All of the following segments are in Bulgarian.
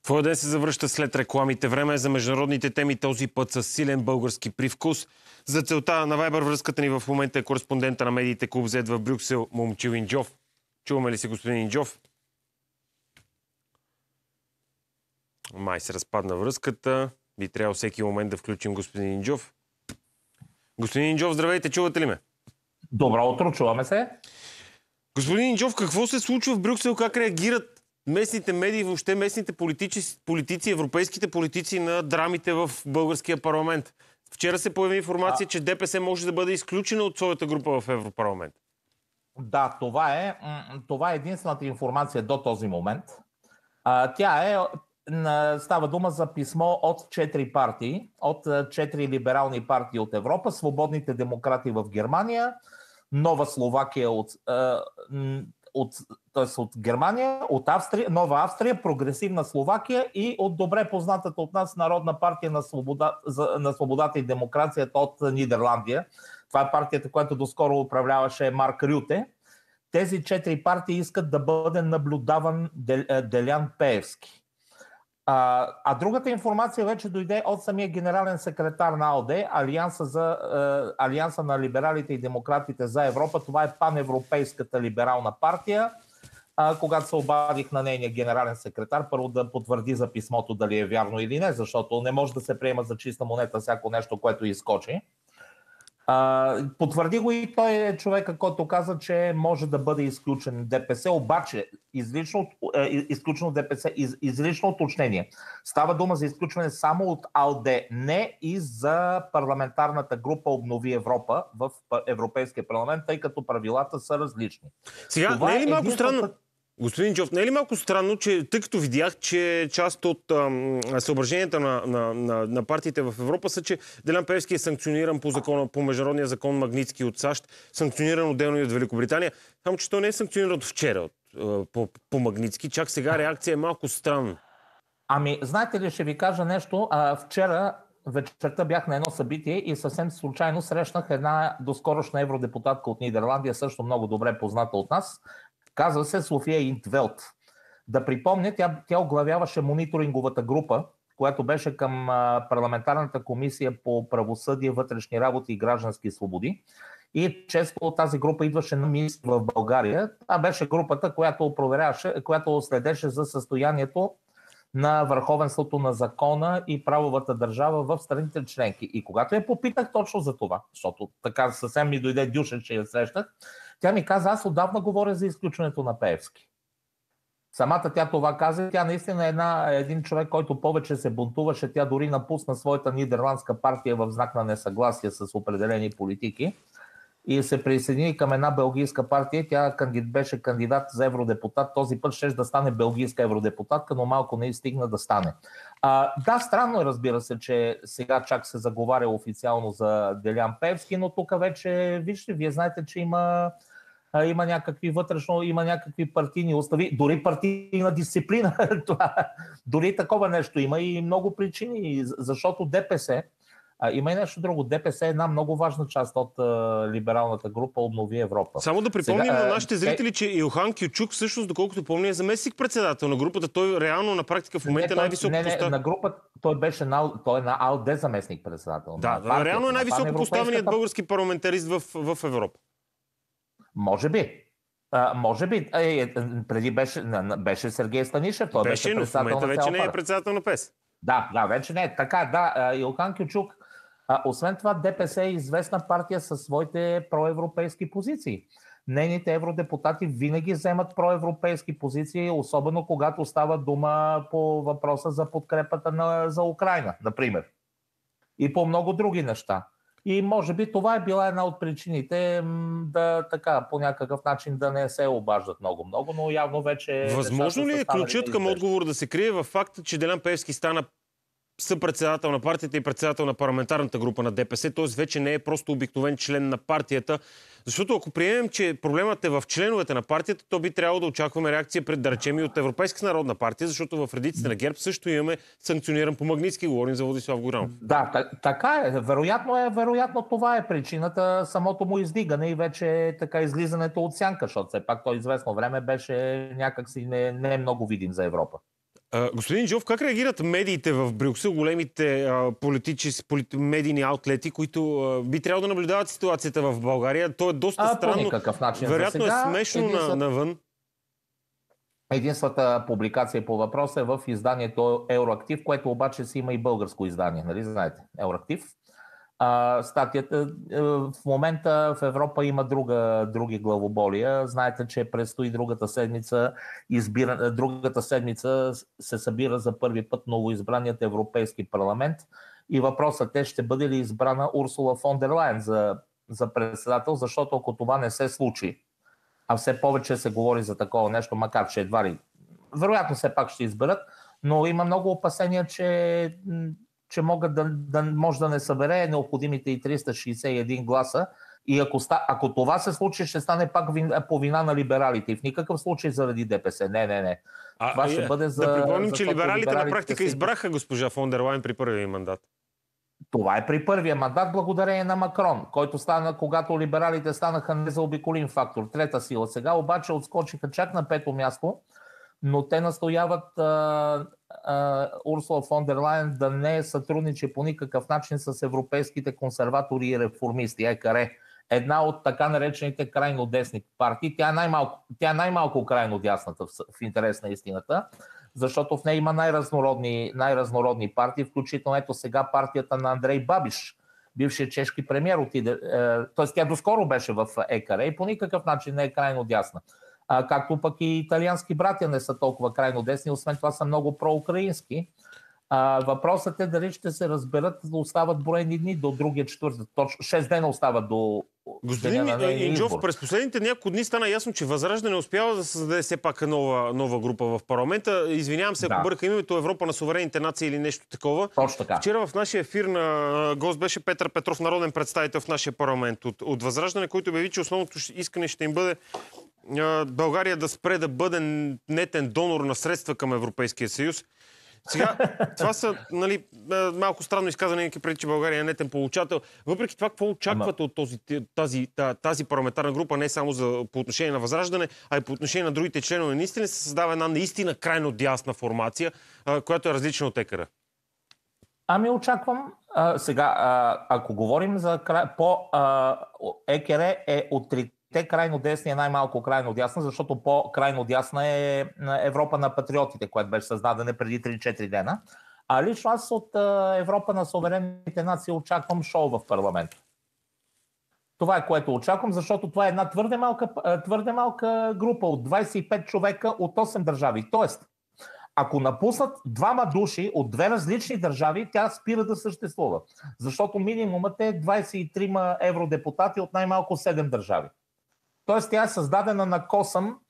Твоя ден се завръща след рекламите. Време е за международните теми, този път с силен български привкус. За целта на Viber връзката ни в момента е кореспондента на медиите Клуб Z в Брюксел, Момчил Инджов. Чуваме ли се, господин Инджов? Май се разпадна връзката. Би трябвало всеки момент да включим господин Инджов. Господин Инджов, здравейте, чувате ли ме? Добро утро, чуваме се. Господин Инджов, какво се случва в Брюксел? Как реагират местните медии, въобще местните политици, европейските политици на драмите в българския парламент? Вчера се появи информация, че ДПС може да бъде изключена от своята група в Европарламент. Да, това е единствената информация до този момент. Става дума за писмо от 4 партии, от 4 либерални партии от Европа, Свободните демократи в Германия, Нова Словакия от Германия, от Австрия, Нова Австрия, Прогресивна Словакия и от добре познатата от нас Народна партия на свободата и демокрацията от Нидерландия. Това е партията, която доскоро управляваше Марк Рюте. Тези 4 партии искат да бъде наблюдаван Делян Пеевски. А другата информация вече дойде от самия генерален секретар на АЛД, Алианса на либералите и демократите за Европа. Това е паневропейската либерална партия. Когато се обадих на нейния генерален секретар, първо да потвърди за писмото дали е вярно или не, защото не може да се приема за чиста монета всяко нещо, което изскочи. Потвърди го и той е човека, който каза, че може да бъде изключен ДПС, обаче изключено ДПС, излично уточнение. Става дума за изключване само от АЛД, не и за парламентарната група Обнови Европа в Европейския парламент, тъй като правилата са различни. Сега, не е ли малко странно? Господин Джов, не е ли малко странно, че тъй като видях, че част от съображенията на партиите в Европа са, че Делян Пеевски е санкциониран по международния закон Магнитски от САЩ, санкциониран отделно и от Великобритания, само че той не е санкциониран от вчера по Магнитски, чак сега реакция е малко странна. Знаете ли, ще ви кажа нещо. Вчера вечерта бях на едно събитие и съвсем случайно срещнах една доскорошна евродепутатка от Нидерландия, също много добре позната от нас. Казва се София Интвелт. Да припомня, тя оглавяваше мониторинговата група, която беше към парламентарната комисия по правосъдие, вътрешни работи и граждански свободи. И често от тази група идваше на мисия в България. Това беше групата, която следеше за състоянието на върховенството на закона и правовата държава в страните членки. И когато я попитах точно за това, защото така съвсем ми дойде дюша, че я срещах, тя ми каза, аз отдавна говоря за изключването на Пеевски. Самата тя това каза, тя наистина е един човек, който повече се бунтуваше, тя дори напусна своята нидерландска партия в знак на несъгласие с определени политики и се присъедини към една белгийска партия. Тя беше кандидат за евродепутат. Този път ще да стане белгийска евродепутатка, но малко не стигна да стане. Да, странно е, разбира се, че сега чак се заговаря официално за Делян Пеевски, но тук вече, вижте, вие знаете, че има някакви партийни устави, дори партийна дисциплина. Дори такова нещо има и много причини, защото ДПС, има и нещо друго. ДПС е една много важна част от либералната група Обнови Европа. Само да припомним на нашите зрители, че Илхан Кючук всъщност, доколкото помня, е заместник-председател на групата. Той реално на практика в момента е най-високо поставен. На групата той е на АЛД заместник-председател. Да, реално е най-високо поставеният български парламентарист в Европа. Може би. Преди беше Сергей Станишев. Той беше председател на вече не е председател на ПЕС. Да, вече не е. Така, да, Илхан Кючук. Освен това, ДПС е известна партия със своите проевропейски позиции. Нейните евродепутати винаги вземат проевропейски позиции, особено когато става дума по въпроса за подкрепата за Украйна, например. И по много други неща. И може би това е била една от причините по някакъв начин да не се обаждат много, но явно вече... Възможно ли е ключът към отговор да се крие във факта, че Делян Пеевски стана съпредседател на партията и председател на парламентарната група на ДПС, т.е. вече не е просто обикновен член на партията. Защото ако приемем, че проблемът е в членовете на партията, то би трябвало да очакваме реакция пред, да речем, и от Европейска народна партия, защото в редиците на ГЕРБ също имаме санкциониран по Магнитски, говорим за Владислав Горанов. Да, така е. Вероятно това е причината, самото му издигане и вече така излизането от сянка, защото все пак той известно време беше някакси не е много видим за Европа. Господин Джов, как реагират медиите в Брюксел, големите медийни аутлети, които би трябвало да наблюдават ситуацията в България? То е доста странно. По никакъв начин. Вероятно за сега, е смешно навън. Единствената публикация по въпроса е в изданието Евроактив, което обаче си има и българско издание, нали знаете, Евроактив. Статията в момента в Европа има други главоболия. Знаете, че предстои другата седмица се събира за първи път новоизбраният Европейски парламент и въпросът е ще бъде ли избрана Урсула фон дер Лайен за председател, защото ако това не се случи, а все повече се говори за такова нещо, макар че едва ли вероятно все пак ще изберат, но има много опасения, че може да не събере необходимите и 361 гласа. И ако това се случи, ще стане пак по вина на либералите. И в никакъв случай заради ДПС. Не. Това ще бъде да припомним, че либералите на практика избраха госпожа фон дер Лайен при първия мандат. Това е при първия мандат благодарение на Макрон, който стана, когато либералите станаха незаобиколим фактор. Трета сила. Сега обаче отскочиха чак на 5-то място, но те настояват Урсула фон дер Лайен да не сътрудничи по никакъв начин с европейските консерватори и реформисти, ЕКР. Една от така наречените крайно десни партии. Тя е най-малко крайно дясната в интерес на истината, защото в нея има най-разнородни партии, включително ето сега партията на Андрей Бабиш, бившият чешки премиер, т.е. тя доскоро беше в ЕКР и по никакъв начин не е крайно дясна. Както пък и италиански братя не са толкова крайно десни, освен това са много проукраински. Въпросът е дали ще се разберат, да остават броени дни до другия четвъртък. 6 дена остават до Господин Инджов, през последните няколко дни стана ясно, че Възраждане успява да създаде все пак нова група в парламента. Извинявам се, ако бърка името Европа на суверените нации или нещо такова. Точно така. Вчера в нашия ефир на гост беше Петър Петров, народен представител в нашия парламент от Възраждане, който обяви, че основното искане ще им бъде България да спре да бъде нетен донор на средства към Европейския съюз. Сега, това са малко странно изказване, преди че България е нетен получател. Въпреки това, какво очаквате от тази парламентарна група, не само по отношение на Възраждане, а и по отношение на другите членове? Наистина се създава една наистина крайно дясна формация, която е различна от ЕКР. Очаквам. Сега, ако говорим за ЕКР е от трите крайно десни е най-малко крайно дясна, защото по-крайно дясна е Европа на патриотите, която беше създадена преди 3-4 дена. А лично аз от Европа на суверенните нации очаквам шоу в парламента. Това е което очаквам, защото това е една твърде малка група от 25 човека от 8 държави. Тоест, ако напуснат двама души от две различни държави, тя спира да съществува. Защото минимумът е 23 евродепутати от най-малко 7 държави. Тоест тя е създадена на косъм.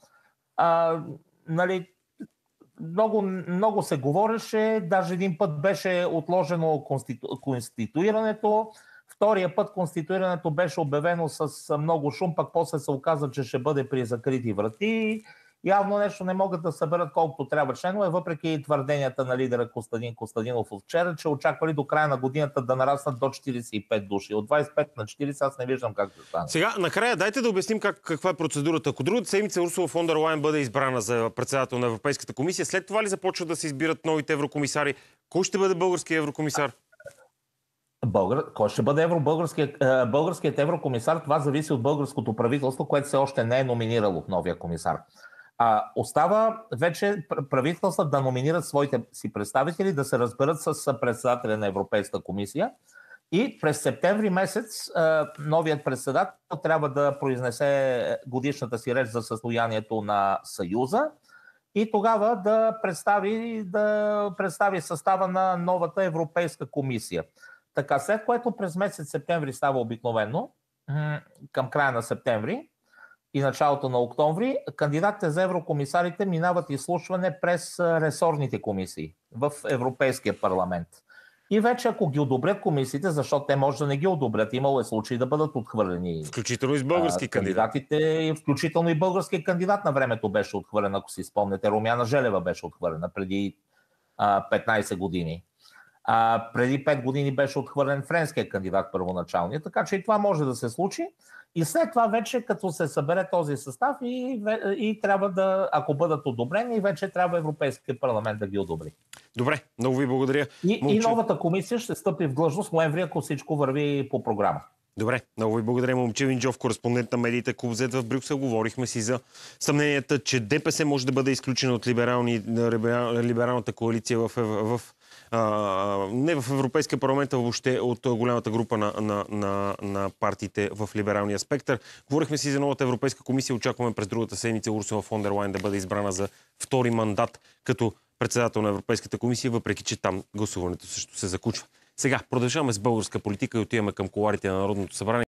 Много се говореше, даже един път беше отложено конституирането, втория път конституирането беше обявено с много шум, пък после се оказа, че ще бъде при закрити врати. Явно нещо не могат да съберат колкото трябва членове, въпреки твърденията на лидера Костадин Костадинов от вчера, че очаквали до края на годината да нараснат до 45 души. От 25 на 40 аз не виждам как да стане. Сега, накрая, дайте да обясним каква е процедурата. Ако другата седмица Урсула фон дер Лайен бъде избрана за председател на Европейската комисия, след това ли започват да се избират новите еврокомисари? Кой ще бъде българският еврокомисар? Кой ще бъде българският еврокомисар? Това зависи от българското правителство, което все още не е номинирало новия комисар. Остава вече правителства да номинират своите си представители, да се разберат с председателя на Европейска комисия и през септември месец новият председател трябва да произнесе годишната си реч за състоянието на Съюза и тогава да представи състава на новата Европейска комисия. Така, след което през месец септември става обикновено, към края на септември, и началото на октомври, кандидатите за еврокомисарите минават изслушване през ресорните комисии в Европейския парламент. И вече ако ги одобрят комисиите, защото те може да не ги одобрят, имало е случаи да бъдат отхвърлени. Включително и с български кандидатите, включително и българският кандидат на времето беше отхвърлен, ако си спомняте. Румяна Желева беше отхвърлена преди 15 години. Преди 5 години беше отхвърлен френският кандидат първоначалния, така че и това може да се случи. И след това вече, като се събере този състав и трябва да, ако бъдат одобрени, вече трябва Европейския парламент да ги одобри. Добре, много ви благодаря. И новата комисия ще стъпи в длъжност ноември, ако всичко върви по програма. Добре, много ви благодаря. Момчил Минджов, кореспондент на медиите Клуб Z в Брюксел. Говорихме си за съмненията, че ДПС може да бъде изключена от либералната коалиция не в Европейския парламент, а въобще от голямата група на партиите в либералния спектър. Говорихме си за новата Европейска комисия. Очакваме през другата седмица Урсула фон дер Лайен да бъде избрана за втори мандат като председател на Европейската комисия, въпреки че там гласуването също се закучва. Сега продължаваме с българска политика и отиваме към кулоарите на Народното събрание.